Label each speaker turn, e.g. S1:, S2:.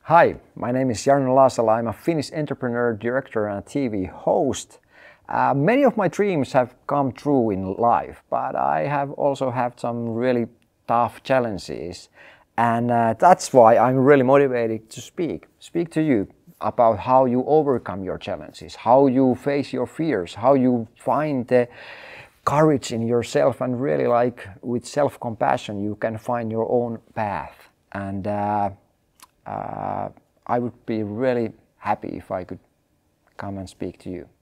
S1: Hi, my name is Jarno Laasala. I'm a Finnish entrepreneur, director and a TV host. Many of my dreams have come true in life, but I have also had some really tough challenges. And that's why I'm really motivated to speak to you about how you overcome your challenges, how you face your fears, how you find the courage in yourself, and really with self-compassion you can find your own path. And I would be really happy if I could come and speak to you.